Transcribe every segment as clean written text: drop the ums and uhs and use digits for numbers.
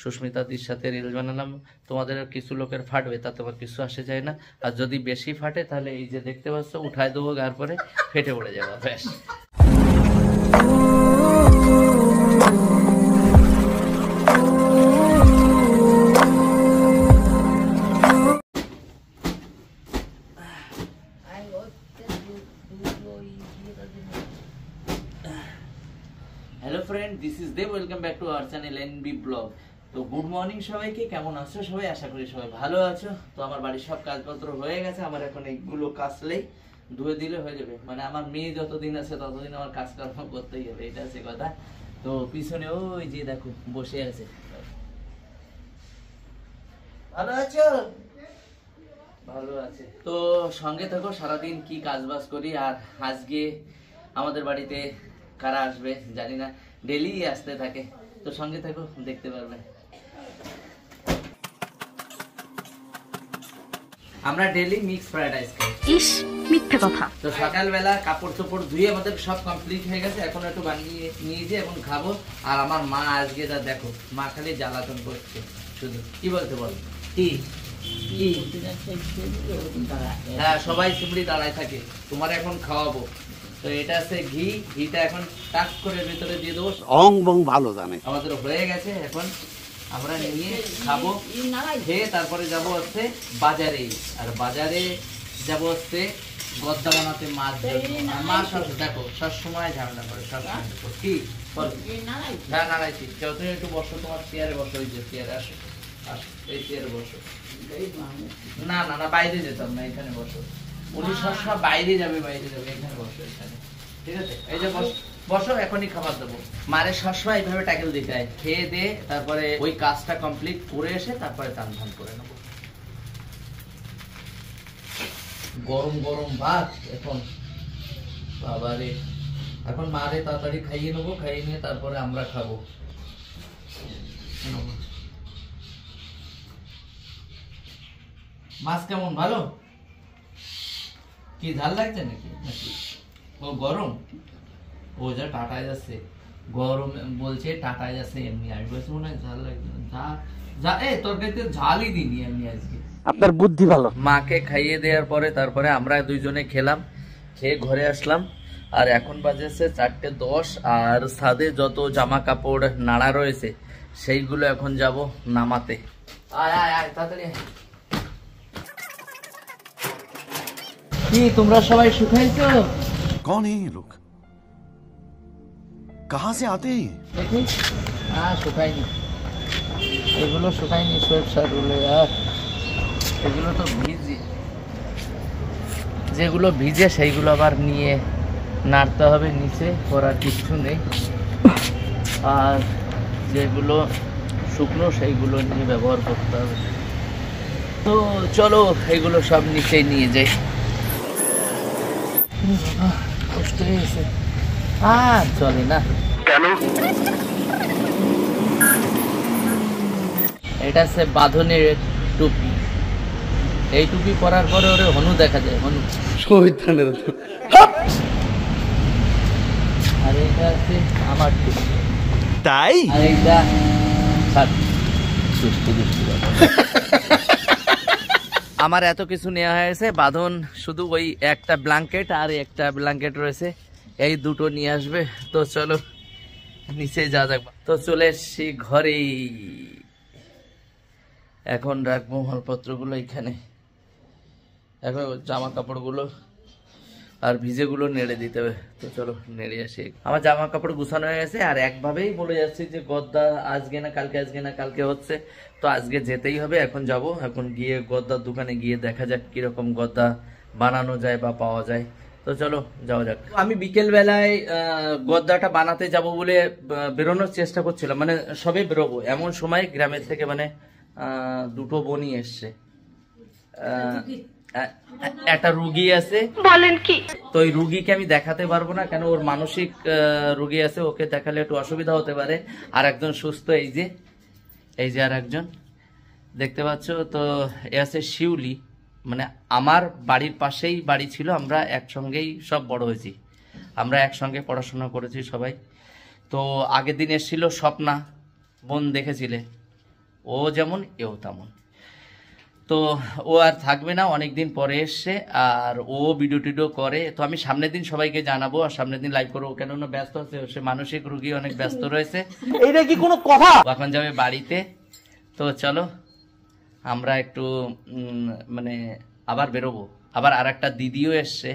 সুস্মিতাদির সাথে রিল বানালাম, তোমাদের কিছু লোকের ফাটবে, তাতে আমার কিছু আসে যায় না। আর যদি বেশি ফাটে তাহলে এই যে দেখতে পাচ্ছ উঠায় দেবো, গার পরে ফেটে পড়ে যাবো, ব্যাস। Hello friend, this is Dev, welcome back to our channel NB blog. তো গুড মর্নিং সবাইকে, কেমন আছো সবাই? আশা করি সবাই ভালো আছো। তো আমার বাড়ির সব কাজপত্র হয়ে গেছে, আমার এখন এইগুলো কাচলেই ধুয়ে দিলে হয়ে যাবে। মানে আমার মেয়ে যতদিন আছে ততদিন আমার কাজ কর্ম করতেই হবে, এটা আছে কথা। তো পিছনে ওই যে দেখো বসে আছে। ভালো আছো? ভালো আছে। তো সঙ্গে থাকো, সারাদিন কি কাজ বাজ করি। আর আজকে আমাদের বাড়িতে কারা আসবে জানি না, ডেলি আসতে থাকে। তো সঙ্গে থাকো, দেখতে পারবে। আমরা ডেলি মিক্স ফ্রাইড রাইস খাই। ইস, মিথ্যে কথা। তো সকালবেলা কাপড় চোপড় ধুয়ে আমাদের সব কমপ্লিট হয়ে গেছে, এখন একটু বানিয়ে নিয়েছি, এখন খাবো। আর আমার মা আজকে যা দেখো, মা খালি জ্বালাতন করছে শুধু। কি বলতে বল? কি হ্যাঁ, সবাই চিমড়ি দাঁড়ায় থাকে, তোমার এখন খাওয়াবো। তো এটা আছে ঘি, ঘিটা এখন টাক করে ভিতরে দিয়ে দেবো। অং বং ভালো জানে। আমাদের হয়ে গেছে, এখন আমরা নিয়ে খাবো। খেয়ে তারপরে যাব হচ্ছে বাজারে। আর বাজারে যাব হচ্ছে গদ্দা বানাতে মাছ। মা সব দেখো সবসময় ঝামেলা করে, সবসময় কি হ্যাঁ নাড়াইছি। তুমি একটু বসো, তোমার চেয়ারে বসো, ওই যে চেয়ারে আসো, আসো এই চেয়ারে বসো। না না না, বাইরে যেতাম না, এখানে বসো। উনি সবসময় বাইরে যাবে, এখানে বসো, এখানে। ঠিক আছে, এই যে বসো, এখনই খাবার দেবো। মারে সবসময় এইভাবে ট্যাকেল দিতে হয়। খেয়ে দে তারপরে ওই কাজটা কমপ্লিট করে এসে তারপরে টান ধান করে নেবো। গরম গরম ভাত এখন, বাবারে। এখন মারে তাড়াতাড়ি খাইয়ে নেবো, খাইয়ে নিয়ে তারপরে আমরা খাবো। মাছ কেমন, ভালো? কি ঝাল লাগছে নাকি? ও গরম, ও যা টাটায় যাচ্ছে, গরম বলছে টাটায় যাচ্ছে এমনি। আমি বলছি মনে হয় ঝাল লাগছে না, যা এই তরকারিতে ঝালই দিইনি এমনি আজকে। আপনার বুদ্ধি ভালো। মাকে খাইয়ে দেওয়ার পরে তারপরে আমরা দুইজনে খেলাম, খেয়ে ঘরে আসলাম। আর এখন বাজেছে 4:10। আর ছাদে যত জামা কাপড় নাড়া রয়েছে সেইগুলো এখন যাব নামাতে। আয় আয় আয় তাড়াতাড়ি। কি তোমরা সবাই শুকাইছো? कौन है ये लोग? कहाँ से आते हैं? দেখি, শুকাইনি, এগুলো শুকাইনি, সোয়েট শার্ট গুলো। আর এগুলো তো ভিজে, যেগুলো ভিজে সেইগুলো আবার নিয়ে নাড়তে হবে নিচে, করার কিছু নেই। আর যেগুলো শুকনো সেইগুলো নিয়ে ব্যবহার করতে হবে। তো চলো এগুলো সব নিচে নিয়ে যাই। কষ্ট হয়েছে, আর চলে না কেন? এটা হচ্ছে বাঁধনের টুপি। এই টুপি পরার পরে ওরে হনু দেখা যায়, হনু। আর এটা হচ্ছে আমার টুপি, তাই? আর এইটা আমার এত কিছু নেওয়া হয়েছে। বাঁধন শুধু ওই একটা ব্ল্যাঙ্কেট আর একটা ব্ল্যাঙ্কেট রয়েছে, এই দুটো নিয়ে আসবে। তো চলো নিচে যা যাক। তো চলে এসছি ঘরেই, এখন রাখবো মালপত্রগুলো এখানে। এখন জামা কাপড়গুলো আর ভিজেগুলো নেড়ে দিতে হবে। তো চলো নেড়ে আসি। আমার জামা কাপড় গুছানো হয়ে গেছে, আর একভাবেই বলে যাচ্ছি যে গদ্দা আজকে না কালকে, আজকে না কালকে হচ্ছে। তো আজকে যেতেই হবে। এখন যাব, এখন গিয়ে গদ্দার দোকানে গিয়ে দেখা যাক কিরকম গদ্দা বানানো যায় বা পাওয়া যায়। তো চলো যাওয়া যাক। আমি বিকেল বেলায় গদ্দাটা বানাতে যাব বলে বেরোনোর চেষ্টা করছিলাম, মানে সবে বেরোবো এমন সময় গ্রামের থেকে মানে দুটো বোনই এসছে। একটা রুগী আছে, বলেন কি? তো ওই রুগীকে আমি দেখাতে পারবো না, কেন ওর মানসিক রুগী আছে, ওকে দেখালে একটু অসুবিধা হতে পারে। আর একজন সুস্থ, এই যে আর একজন দেখতে পাচ্ছ। তো এ আছে শিউলি, মানে আমার বাড়ির পাশেই বাড়ি ছিল, আমরা একসঙ্গেই সব বড় হয়েছি, আমরা একসঙ্গে পড়াশোনা করেছি সবাই। তো আগের দিন এসেছিল স্বপ্না, বোন দেখেছিলে, ও যেমন এও তেমন। তো ও আর থাকবে না, অনেকদিন পরে এসছে, আর ও ভিডিও টিডিও করে। তো আমি সামনের দিন সবাইকে জানাবো, আর সামনের দিন লাইভ করবো, কেননা ব্যস্ত আছে, সে মানসিক রুগী, অনেক ব্যস্ত রয়েছে। এইটা কি কোনো কথা? এখন যাবে বাড়িতে। তো চলো আমরা একটু মানে আবার বেরোবো। আবার আর একটা দিদিও এসছে,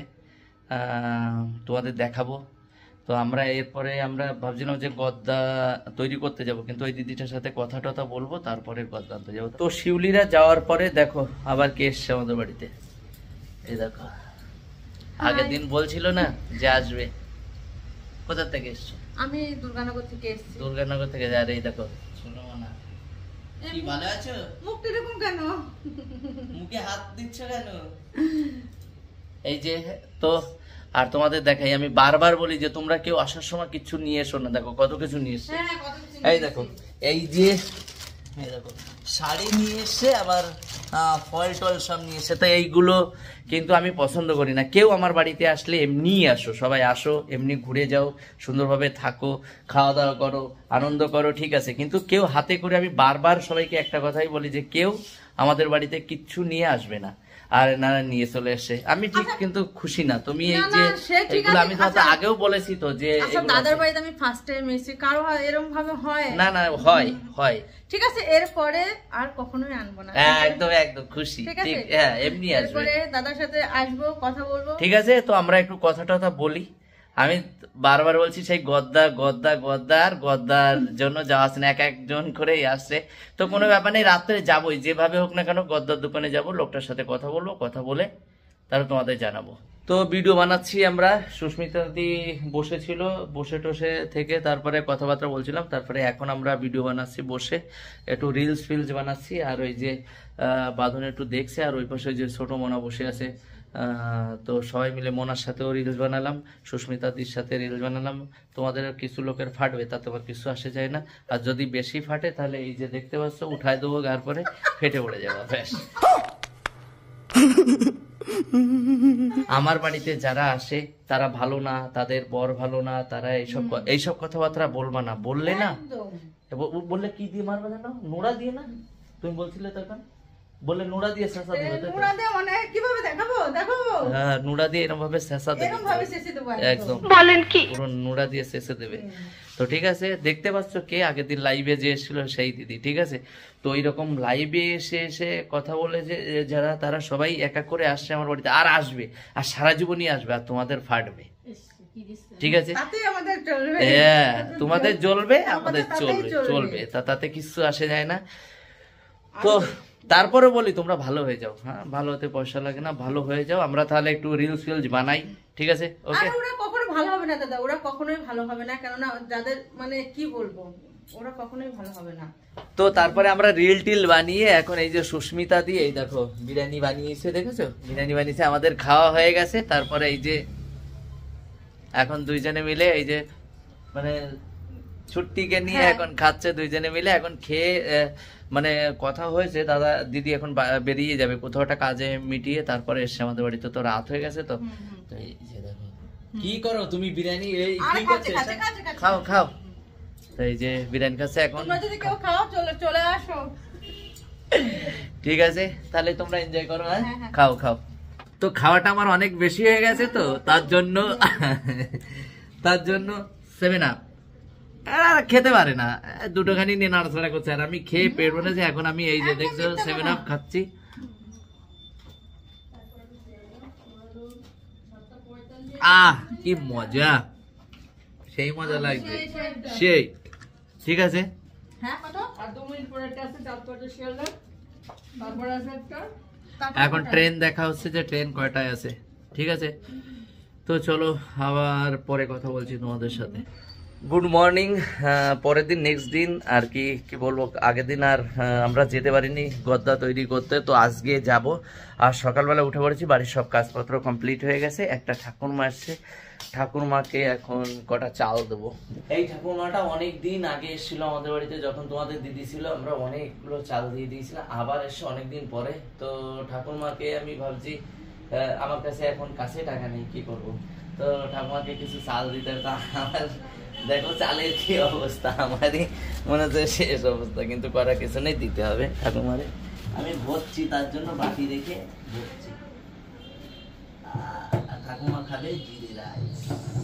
তোমাদের দেখাবো। তো আমরা এরপরে আমরা ভাবছিলাম যে গদ্দা তৈরি করতে যাব, কিন্তু ওই দিদিটার সাথে কথা টথা বলবো, তারপরে গদ্দা আনতে যাবো। তো শিউলিরা যাওয়ার পরে দেখো আবার কে এসছে আমাদের বাড়িতে। এই দেখো, আগের দিন বলছিল না যে আসবে। কোথা থেকে এসছো? আমি দুর্গানগর থেকে এসেছি। দুর্গানগর থেকে। আর এই দেখো সোনামানা, কি ভালো আছো? মুখটা এরকম কেন? মুখে হাত দিচ্ছ কেন? এই যে তো, আর তোমাদের দেখাই, আমি বারবার বলি যে তোমরা কেউ আসার সময় কিছু নিয়ে এসো না। দেখো কত কিছু নিয়ে এসছে। হ্যাঁ, কত কিছু এই দেখো, এই যে এই দেখো শাড়ি নিয়ে এসছে, আবার ফল টল সব নিয়ে এসছে। তো এইগুলো কিন্তু আমি পছন্দ করি না। কেউ আমার বাড়িতে আসলে এমনি আসো, সবাই আসো, এমনি ঘুরে যাও, সুন্দরভাবে থাকো, খাওয়া দাওয়া করো, আনন্দ করো, ঠিক আছে। কিন্তু কেউ হাতে করে, আমি বারবার সবাইকে একটা কথাই বলি যে কেউ আমাদের বাড়িতে কিচ্ছু নিয়ে আসবে না। আর না নিয়ে চলে এসে আমি ঠিক কিন্তু খুশি না। তুমি এই যে এগুলো আমি তোমাকে আগেও বলেছি তো যে দাদার বাড়িতে আমি ফার্স্ট টাইম এসেছি, কারো এরকম ভাবে হয় না? না হয় হয়, ঠিক আছে। এরপরে আর কখনোই আনবো না। একদম একদম খুশি, ঠিক। হ্যাঁ, এমনি আসবে, এরপরে দাদার সাথে আসবো, কথা বলবো, ঠিক আছে। তো আমরা একটু কথা টথা বলি। আমি বারবার বলছি সেই গদ্দা গদ্দা গদ্দা, আর গদ্দার জন্য যাওয়া আসছে না, এক একজন করেই আসছে। তো কোনো ব্যাপার নেই, রাত্রে যাবোই, যেভাবে হোক না কেন গদ্দার দোকানে যাব, লোকটার সাথে কথা বলবো, কথা বলে তারপর তোমাদের জানাবো। তো ভিডিও বানাচ্ছি আমরা। সুস্মিতা দি বসেছিল, বসে টসে থেকে তারপরে কথাবার্তা বলছিলাম, তারপরে এখন আমরা ভিডিও বানাচ্ছি বসে, একটু রিলস ফিলস বানাচ্ছি। আর ওই যে বাঁধন একটু দেখছে, আর ওই পাশে যে ছোট মোনা বসে আছে। তো সবাই মিলে মোনার সাথেও রিলস বানালাম, সুস্মিতাদির সাথে রিলস বানালাম। তোমাদের কিছু লোকের ফাটবে, তাতে আমার কিছু আসে যায় না। আর যদি বেশি ফাটে তাহলে এই যে দেখতে পাচ্ছ উঠায় দেবো, গার পরে ফেটে পড়ে যাবো, ব্যাস। আমার বাড়িতে যারা আসে তারা ভালো না, তাদের বর ভালো না, তারা এইসব কথাবার্তা বলবা না। বললে না, বললে কি দিয়ে মারবে জানো? নোড়া দিয়ে না? তুমি বলছিলে তখন, বললে নোড়া দিয়ে শেষা দেবে। নোড়া দিয়ে মানে কিভাবে দেখাবো? দেখো, হ্যাঁ, নোড়া দিয়ে এরকম ভাবে শেষা দেবে, এরকম ভাবে শেষে দেবো একদম, বলেন কি? পুরো নোড়া দিয়ে শেষে দেবে। তো ঠিক আছে, দেখতে পাচ্ছ কে আগের দিন লাইভে যে এসেছিল সেই দিদি, ঠিক আছে। তো এইরকম লাইভে এসে এসে কথা বলে যে যারা, তারা সবাই এক এক করে আসছে আমার বাড়িতে, আর আসবে, আর সারা জীবনই আসবে, আর তোমাদের ফাটবে, ঠিক আছে। হ্যাঁ, তোমাদের জ্বলবে, আমাদের চলবে, তাতে কিছু আসে যায় না। তো তারপরে বলি তোমরা ভালো হয়ে যাও। হ্যাঁ, ভালো হতে পয়সা লাগে না, ভালো হয়ে যাও। আমরা তাহলে একটু রিলস ফিলস বানাই, ঠিক আছে? ওকে। ওরা কখনো ভালো হবে না দাদা, ওরা কখনোই ভালো হবে না, কেননা যাদের মানে কি বলবো, ওরা কখনোই ভালো হবে না। তো তারপরে আমরা রিল টিল বানিয়ে এখন এই যে সুস্মিতা দিয়ে এই দেখো বিরিয়ানি বানিয়েছে, দেখেছো? বিরিয়ানি বানিয়েছে, আমাদের খাওয়া হয়ে গেছে। তারপরে এই যে এখন দুইজনে মিলে এই যে মানে ছুট্টিকে নিয়ে এখন খাচ্ছে দুইজনে মিলে। এখন খেয়ে মানে কথা হয়েছে দাদা দিদি এখন বেরিয়ে যাবে কোথাও একটা কাজে মিটিয়ে, তারপরে এসে আমাদের বাড়িতে। তো রাত হয়ে গেছে। তো এই যে দেখো কি করো তুমি, বিরিয়ানি এই কি করছে, খাও খাও। তো এই যে বিরিয়ানি খাচ্ছে এখন, যদি কেউ খাও চলে আসো, ঠিক আছে? তাহলে তোমরা এনজয় করো, হ্যাঁ, খাও খাও। তো খাওয়াটা আমার অনেক বেশি হয়ে গেছে, তো তার জন্য 7 আপ আর খেতে পারে না, দুটোখানি নিয়ে নাড়াচাড়া করছে, আর আমি খেয়ে পেট ভরেছি। এখন আমি এই যে দেখছো 7 আপ খাচ্ছি। কি মজা, সেই মজা লাগছে, সেই, ঠিক আছে। এখন ট্রেন দেখা হচ্ছে যে ট্রেন কয়টায় আছে, ঠিক আছে। তো চলো আবার পরে কথা বলছি তোমাদের সাথে। Good morning. পরের দিন, নেক্সট দিন আর কি বলবো, আগের দিন আর আমরা যেতে পারিনি গদ্দা তৈরি করতে, তো আজকে যাব। আর সকালবেলা উঠে পড়েছি, বাড়ির সব কাজপত্র কমপ্লিট হয়ে গেছে। একটা ঠাকুরমা এসছে, ঠাকুরমাকে এখন কটা চাল দেবো। এই ঠাকুরমাটা অনেক দিন আগে এসেছিল আমাদের বাড়িতে, যখন তোমাদের দিদি ছিল, আমরা অনেকগুলো চাল দিয়ে দিয়েছিলাম। আবার এসে অনেকদিন পরে। তো ঠাকুরমাকে আমি ভাবছি, আমার কাছে এখন কাছে টাকা নেই, কি করব। তো ঠাকুমাকে কিছু চাল দিতে, আমার দেখো চালের কি অবস্থা, আমারই মনে হচ্ছে শেষ অবস্থা, কিন্তু করার কিছু নেই, দিতে হবে ঠাকুমারে। আমি ভরছি, তার জন্য বাকি রেখে ভরছি। ঠাকুমা খাবে জিরে রাইস।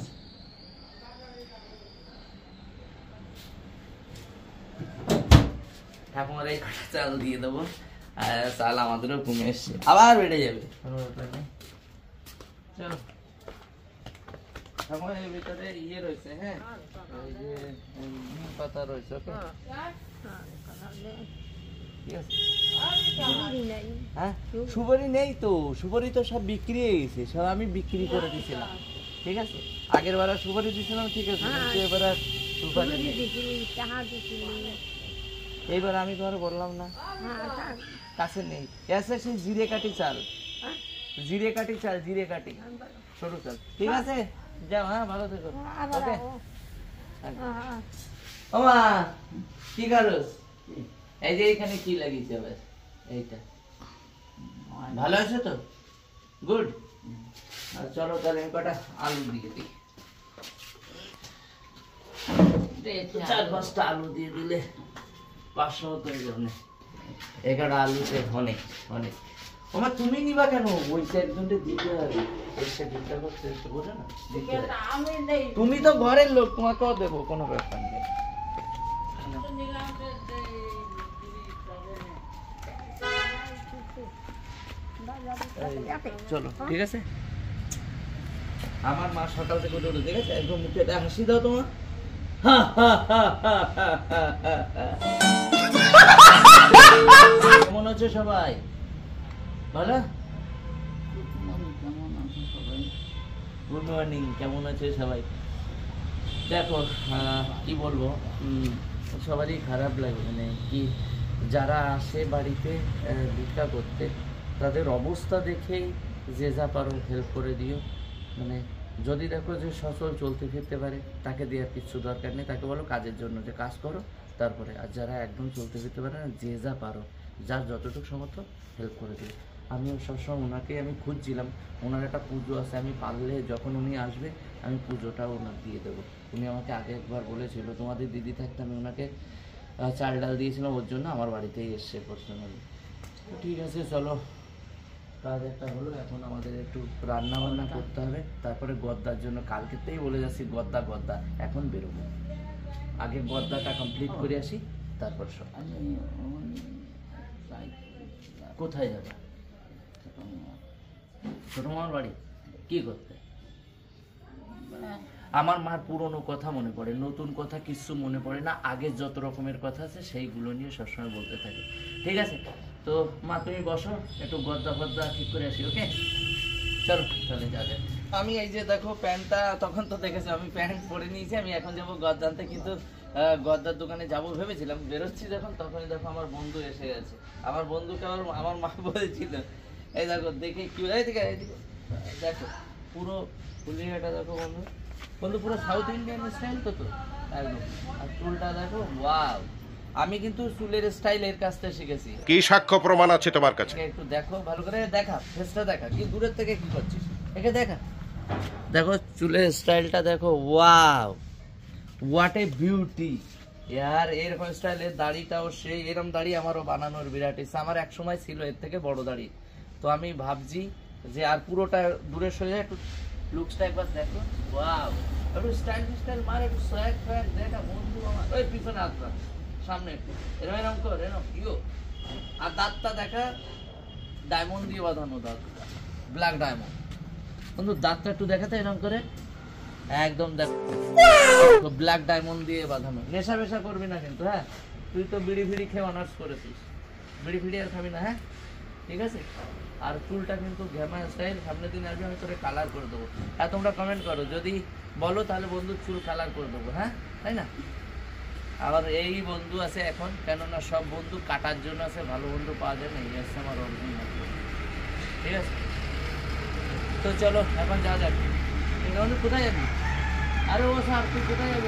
ঠাকুমার এই কটা চাল দিয়ে দেবো, আর চাল আমাদেরও কমে এসছে, আবার বেড়ে যাবে, কোনো ব্যাপার নেই। চলো, ঠাকুমার এর ভিতরে ইয়ে রয়েছে, হ্যাঁ ওই যে নিম পাতা রয়েছে, ওকে ঠিক আছে। হ্যাঁ সুপারি নেই তো, সুপারি তো সব বিক্রি হয়ে গেছে, সব আমি বিক্রি করে দিয়েছিলাম, ঠিক আছে। আগের বার সুপারি দিয়েছিলাম, ঠিক আছে, কিন্তু এবার আর সুপারি নেই। এইবার আমি তোমার বললাম না, কাছে নেই। এসে সেই জিরে কাটি চাল, জিরে কাটি চাল, জিরে কাটি সরু চাল, ঠিক আছে। যাও, হ্যাঁ ভালো থেকো, ওকে। ও মা, কি করছ? এই যে এখানে কি লাগিয়েছে আবার? এইটা ভালো আছে তো? গুড। আর চলো তাহলে আমি কটা আলু দিয়ে দিই, 4-5টা আলু দিয়ে দিলে 500 মতো হয়ে যাবে। 11 আলুতে অনেক অনেক। ওমা তুমি নিবা কেন? ওই একজনকে দিতে হবে, এসে চিন্তা করতে বোঝো না, তুমি তো ঘরের লোক, তোমাকেও দেবো, কোনো ব্যাপার নেই। চলো ঠিক আছে। আমার মা সকাল থেকে উঠে ঠিক আছে, একদম মুখে একটা হাসি দাও তোমার। কেমন আছে সবাই? ভালো? গুড মর্নিং, কেমন আছে সবাই? দেখো কি বলবো, সবারই খারাপ লাগে, মানে কি যারা আসে বাড়িতে ভিক্ষা করতে, তাদের অবস্থা দেখেই যে যা পারো হেল্প করে দিও। মানে যদি দেখো যে সচল চলতে ফিরতে পারে, তাকে দেওয়ার কিছু দরকার নেই, তাকে বলো কাজের জন্য যে কাজ করো তারপরে। আর যারা একদম চলতে ফিরতে পারে না, যে যা পারো, যার যতটুকু সমর্থ হেল্প করে দিও। আমিও সবসময় ওনাকে আমি খুঁজছিলাম, ওনার একটা পুজো আছে, আমি পারলে যখন উনি আসবে আমি পুজোটাও ওনার দিয়ে দেবো। উনি আমাকে আগে একবার বলেছিল, তোমাদের দিদি থাকতে আমি ওনাকে চাল ডাল দিয়েছিলাম, ওর জন্য আমার বাড়িতেই এসছে পার্সোনালি। ঠিক আছে চলো, কাজ একটা হলো, এখন আমাদের একটু রান্না বান্না করতে হবে, তারপরে গদ্দার জন্য কালকেতেই বলে যাচ্ছি, গদ্দা এখন বেরোবো, আগে গদ্দাটা কমপ্লিট করে আসি, তারপর সব। কোথায় যাবে? ছোট মামার বাড়ি। কি করতে? আমার মার পুরনো কথা মনে পড়ে, নতুন কথা কিছু মনে পড়ে না, আগের যত রকমের কথা আছে সেইগুলো নিয়ে সবসময় বলতে থাকে, ঠিক আছে। তো মা তুমি বসো, একটু গদ্দা ঠিক করে আসি, ওকে। চলো তাহলে যা যাক। আমি এই যে দেখো প্যান্টটা, তখন তো দেখেছো আমি প্যান্ট পরে নিয়েছি, আমি এখন যাবো গদ্দা আনতে, কিন্তু গদ্দার দোকানে যাবো ভেবেছিলাম, বেরোচ্ছি যখন তখনই দেখো আমার বন্ধু এসে গেছে। আমার বন্ধুকে আমার মা বলেছিল, এই দেখো দেখে কি, এইদিকে দেখো পুরো ফুলিয়াটা দেখো বন্ধু, পুরো সাউথ ইন্ডিয়ান স্টাইল তো একদম। আর চুলটা দেখো, ওয়াও, আমি কিন্তু চুলের স্টাইল এর কাছ থেকে শিখেছি। কি সাক্ষ্য প্রমাণ আছে তোমার কাছে? একটু দেখো ভালো করে, দেখা ফেসটা দেখা, কি দূরের থেকে কি করছিস, একে দেখা, দেখো চুলের স্টাইলটা দেখো, ওয়াও হোয়াট এ বিউটি ইয়ার। এরকম স্টাইলের দাড়িটাও সেই, এরকম দাড়ি আমারও বানানোর বিরাট ইচ্ছা, আমার এক সময় ছিল এর থেকে বড় দাড়ি। তো আমি ভাবছি যে আর পুরোটা দূরে সরে একটু লুকসটা একবার দেখো, ওয়াও, একটু স্টাইল মার, একটু সোয়াগ ফ্যাগ দেখা বন্ধু আমার। ওই পিছনে আসবা, সামনে একটু এরকম কর, এরকম ইয়ো। আর দাঁতটা দেখা, ডায়মন্ড দিয়ে বাঁধানো দাঁত, ব্ল্যাক ডায়মন্ড। বন্ধু দাঁতটা একটু দেখাতে এরকম করে, একদম দেখো ব্ল্যাক ডায়মন্ড দিয়ে বাঁধানো। নেশা বেশা করবি না কিন্তু, হ্যাঁ তুই তো বিড়ি ফিড়ি খেয়ে অনার্স করেছিস, বিড়ি ফিড়ি আর খাবি না, হ্যাঁ ঠিক আছে। আর চুলটা কিন্তু ঘেমা স্টাইল, সামনের দিন আসবে আমি তোরে কালার করে দেবো। আর তোমরা কমেন্ট করো, যদি বলো তাহলে বন্ধু চুল কালার করে দেবো, হ্যাঁ তাই না। আবার এই বন্ধু আছে এখন, কেননা সব বন্ধু কাটার জন্য আছে, ভালো বন্ধু পাওয়া যায় না, এই আসছে আমার অরিজিনাল, ঠিক আছে। তো চলো এখন যা যাক। বন্ধু কোথায় যাবি? আরে ও স্যার তুই কোথায় যাবি?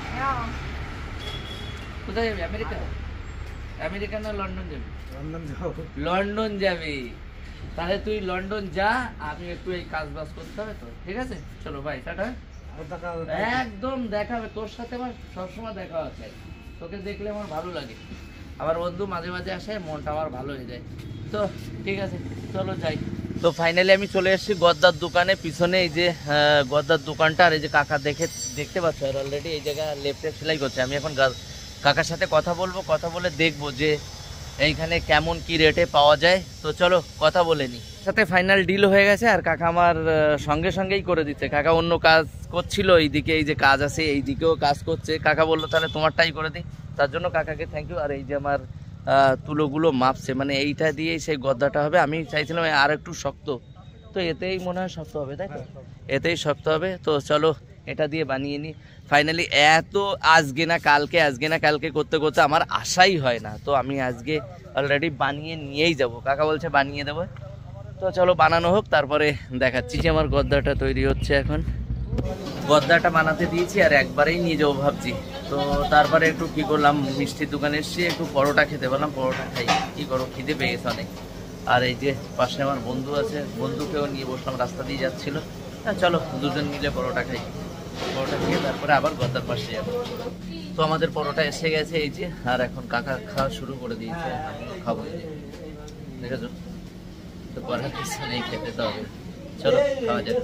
কোথায় যাবি? আমেরিকা? আমেরিকা না লন্ডন যাবি? লন্ডন যাবি, তাহলে তুই লন্ডন যা, আমি একটু এই কাজ বাজ করতে হবে তো, ঠিক আছে। চলো বাই, টাটা। একদম দেখাবে, তোর সাথে আমার সবসময় দেখা আছে, তোকে দেখলে আমার ভালো লাগে। আমার বন্ধু মাঝে মাঝে আসে, মনটা আমার ভালো হয়ে যায়। তো ঠিক আছে, চলো যাই। তো ফাইনালি আমি চলে এসেছি গদ্দার দোকানে, পিছনে এই যে গদ্দার দোকানটা, আর এই যে কাকা দেখতে পাচ্ছ, আর অলরেডি এই জায়গা লেফটে সেলাই করছে। আমি এখন কাকার সাথে কথা বলবো, কথা বলে দেখবো যে এইখানে কেমন কি রেটে পাওয়া যায়। তো চলো কথা বলে নি। সাথে ফাইনাল ডিল হয়ে গেছে, আর কাকা আমার সঙ্গে সঙ্গেই করে দিচ্ছে। কাকা অন্য কাজ করছিল, এইদিকে এই যে কাজ আছে এইদিকেও কাজ করছে। কাকা বললো তাহলে তোমারটাই করে দিই, তার জন্য কাকাকে থ্যাংক ইউ। আর এই যে আমার তুলোগুলো মাপছে, মানে এইটা দিয়েই সেই গদ্দাটা হবে। আমি চাইছিলাম আর একটু শক্ত, তো এতেই মনে হয় শক্ত হবে, তাই তো? এতেই শক্ত হবে। তো চলো এটা দিয়ে বানিয়ে নিই। ফাইনালি এত আজকে না কালকে করতে করতে আমার আশাই হয় না। তো আমি আজকে অলরেডি বানিয়ে নিয়েই যাব, কাকা বলছে বানিয়ে দেবো। তো চলো বানানো হোক, তারপরে দেখাচ্ছি। যে আমার গদ্দাটা তৈরি হচ্ছে, এখন গদ্দাটা বানাতে দিয়েছি আর একবারেই নিয়ে যাবো ভাবছি। তো তারপরে একটু কি করলাম, মিষ্টির দোকানে এসেছি, একটু পরোটা খেতে বললাম, পরোটা খাই, কি করো খিদে পেয়ে গেছে অনেক। আর এই যে পাশে আমার বন্ধু আছে, বন্ধুকেও নিয়ে বসলাম, রাস্তা দিয়ে যাচ্ছিল। হ্যাঁ চলো দুজন মিলে পরোটা খাই। পরোটা খেয়ে তারপরে আবার গদ্দার পাশে যাবো। তো আমাদের পরোটা এসে গেছে এই যে, আর এখন কাকা খাওয়া শুরু করে দিয়েছে, আমিও খাবো। দেখেছো, তো করার কিছু নেই, খেতে তো হবে। চলো খাওয়া যাক।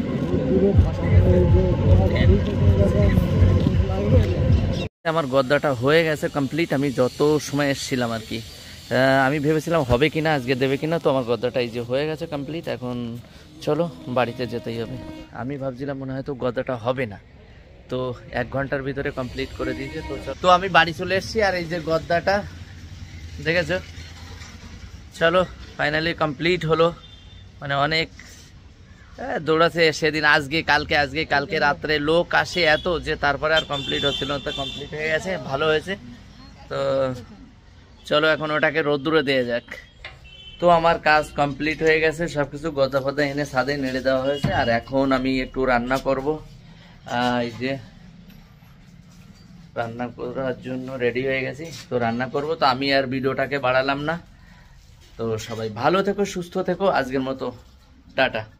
আমার গদ্দাটা হয়ে গেছে কমপ্লিট। আমি যত সময় এসেছিলাম আর কি, আমি ভেবেছিলাম হবে কিনা, আজকে দেবে কিনা। তো আমার গদ্দাটা এই যে হয়ে গেছে কমপ্লিট। এখন চলো বাড়িতে যেতেই হবে। আমি ভাবছিলাম মনে হয় তো গদ্দাটা হবে না, তো 1 ঘন্টার ভিতরে কমপ্লিট করে দিয়েছে। তো আমি বাড়ি চলে এসেছি, আর এই যে গদ্দাটা দেখেছো, চলো ফাইনালি কমপ্লিট হলো। মানে অনেক দৌড়াচ্ছে সেদিন, আজকে কালকে রাত্রে লোক আসে এত যে তারপরে আর কমপ্লিট হচ্ছিল না। তো কমপ্লিট হয়ে গেছে, ভালো হয়েছে। তো চলো এখন ওটাকে রোদ্দুরে দিয়ে যাক। তো আমার কাজ কমপ্লিট হয়ে গেছে, সবকিছু গদা ফদা এনে ছাদে নেড়ে দেওয়া হয়েছে। আর এখন আমি একটু রান্না করব, এই যে রান্না করার জন্য রেডি হয়ে গেছি। তো রান্না করব। তো আমি আর ভিডিওটাকে বাড়ালাম না। তো সবাই ভালো থেকো, সুস্থ থেকো, আজকের মতো টাটা।